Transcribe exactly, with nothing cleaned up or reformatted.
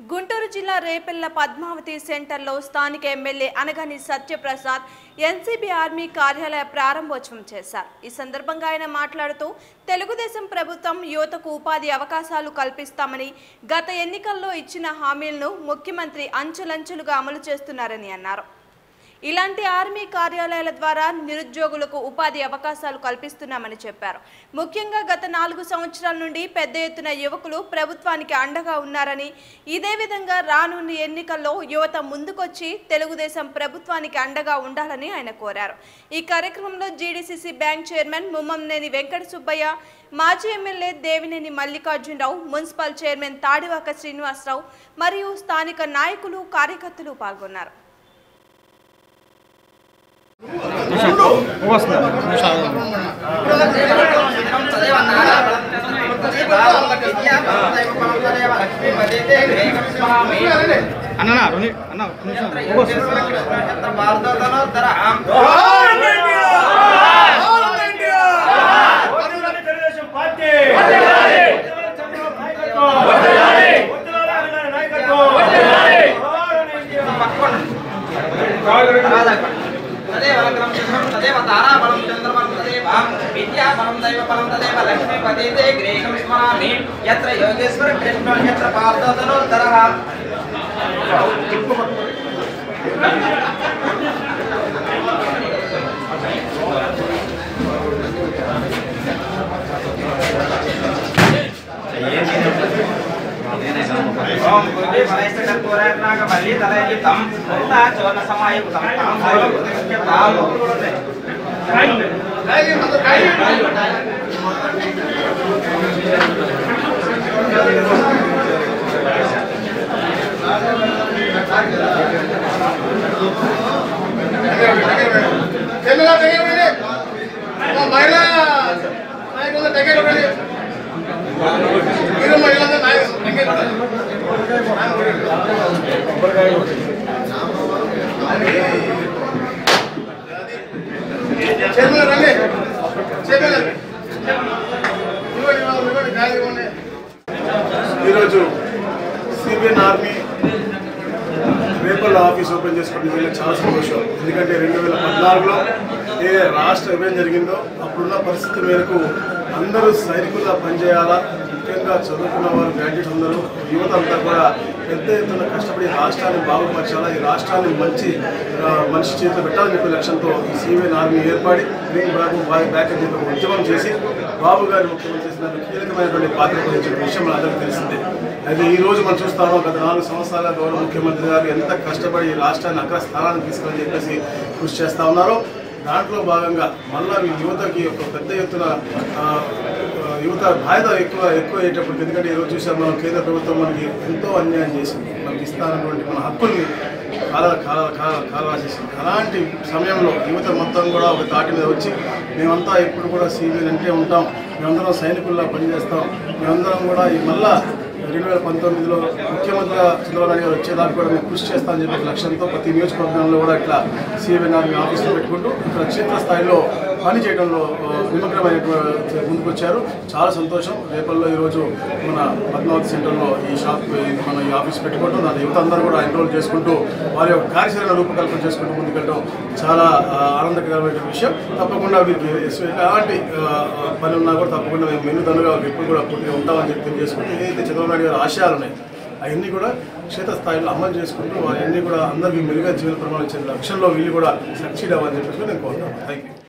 గుంటూరు జిల్లా రేపెల్ల పద్మావతి సెంటర్లో స్థానిక MLA Anagani Satyaprasad NCB army కార్యాలయ ప్రారంభోత్సవం చేశారు. ఈ సందర్భంగా ఆయన మాట్లాడుతూ తెలుగుదేశం ప్రభుత్వం యువతకు ఉపాధి అవకాశాలు కల్పిస్తామని, గత ఎన్నికల్లో ఇచ్చిన హామీలను ముఖ్యమంత్రి అంచెలంచెలుగా అమలు చేస్తున్నారని అన్నారు. ఇలాంటి ఆర్మీ కార్యాలయాల ద్వారా నిరుద్యోగులకు ఉపాధి అవకాశాలు కల్పిస్తున్నామని చెప్పారు. ముఖ్యంగా గత నాలుగు సంవత్సరాల నుండి పెద్ద ఎత్తున యువకులు ప్రభుత్వానికి అండగా ఉన్నారని, ఇదే విధంగా రానున్న ఎన్నికల్లో యువత ముందుకొచ్చి తెలుగుదేశం ప్రభుత్వానికి అండగా ఉండాలని ఆయన కోరారు. ఈ కార్యక్రమంలో GDCC bank chairman Mummaneni Venkata Subbaiah, మాజీ MLA Devineni Mallikarjunarao, municipal chairman Tadivaka Srinivasarao మరియు స్థానిక నాయకులు, కార్యకర్తలు పాల్గొన్నారు. అన్నా అన్నా तदेव लग्नं तदेव ताराबलं चन्द्रबलं तदेव विद्याबलं दैवबलं तदेव लक्ष्मीपतिते गृहं स्मरामि यत्र योगेश्वर कृष्णो यत्र पार्थोदनोत्तरः ओम गुरुदेव मनेश्वर कर्पूरनाग बलि तलयितं मुक्ता चोन समायुक्तं तां भवति तां काई काई चलला टिकट मेरे ओ महिला नायक को टिकट मेरे हीरो महिला का नायक टिकट चलना रंगे चलना ఇవ్వండి ఇవ్వండి గాలి ఇవ్వండి. ఈరోజు CBN army Repalle office open చేసుకోవడం చాలా సంతోషం. ఎందుకంటే రెండు వేల పద్నాలుగులో ఏ రాష్ట్ర విభజన జరిగిందో అప్పుడున్న పరిస్థితి మేరకు అందరూ సైనికులుగా పనిచేయాలా, ముఖ్యంగా చదువుకున్న వారు గ్రాడ్యుయేట్స్ అందరూ యువత అంతా కూడా పెద్ద ఎత్తున కష్టపడి రాష్ట్రాన్ని బాగుపరచాలా, ఈ రాష్ట్రాన్ని మంచి మనిషి చేతిలో పెట్టాలని చెప్పే లక్ష్యంతో ఈ సిబిఎన్ ఆర్మీ ఏర్పడి గ్రీన్ బాబు బ్యాక్ అని చెప్పి ఉద్యమం చేసి బాబు గారి ముఖ్యమంత్రి చేసిన కీలకమైనటువంటి పాత్ర వహించిన విషయం అందరికీ తెలిసిందే. అయితే ఈ రోజు మనం చూస్తాము, గత నాలుగు సంవత్సరాల గౌరవ ముఖ్యమంత్రి గారు ఎంత కష్టపడి ఈ రాష్ట్రాన్ని అగ్ర స్థానానికి తీసుకుని చెప్పేసి కృషి చేస్తూ ఉన్నారో, దాంట్లో భాగంగా మళ్ళా మీ యువతకి ఒక పెద్ద ఎత్తున యువత బాధ్యత ఎక్కువ ఎక్కువ అయ్యేటప్పుడు, ఎందుకంటే ఈరోజు చూసాం మనం కేంద్ర ప్రభుత్వం మనకి ఎంతో అన్యాయం చేసింది, మనకి ఇస్తానటువంటి మన హక్కుల్ని కాల కాల కాల కాలరాసేసింది. అలాంటి సమయంలో యువత మొత్తం కూడా ఒక తాటి మీద వచ్చి మేమంతా ఎప్పుడు కూడా సిబిఎన్ అంటే ఉంటాం, మేమందరం సైనికుల్లా పనిచేస్తాం, మేమందరం కూడా ఈ మళ్ళా రెండు వేల పంతొమ్మిదిలో ముఖ్యమంత్రిగా చంద్రబాబు నాయుడు గారు వచ్చేదాకా కూడా మేము కృషి చేస్తామని చెప్పే లక్ష్యంతో ప్రతి నియోజకవర్గంలో కూడా ఇట్లా సిబిఎన్ ఆర్మీ ఆఫీసులో పెట్టుకుంటూ ఇక్కడ క్షేత్రస్థాయిలో పని చేయడంలో నిమగ్నమైన ముందుకు వచ్చారు. చాలా సంతోషం. రేపల్లో ఈరోజు మన పద్మావతి సెంటర్లో ఈ షాప్ మన ఈ ఆఫీస్ పెట్టుకుంటూ దాని యువత అందరూ కూడా ఎన్రోల్ చేసుకుంటూ వారి యొక్క కార్యాచరణ రూపకల్పన చేసుకుంటూ ముందుకెళ్ళడం చాలా ఆనందకరమైన విషయం. తప్పకుండా వీరికి ఎలాంటి పని ఉన్నా కూడా తప్పకుండా మేము మెన్నుదన్నుగా ఎప్పుడు కూడా పూర్తిగా ఉంటామని చెప్పి తెలియజేసుకుంటూ ఏదైతే చంద్రబాబు నాయుడు గారి ఆశయాలు ఉన్నాయి అవన్నీ కూడా క్షేత్రస్థాయిలో అమలు చేసుకుంటూ వారన్నీ కూడా అందరికీ మెరుగైన జీవన ప్రమాణం ఇచ్చే లక్ష్యంలో వీళ్ళు కూడా సక్సీడ్ అవ్వాలని చెప్పేసి నేను కోరుతున్నాను. Thank you.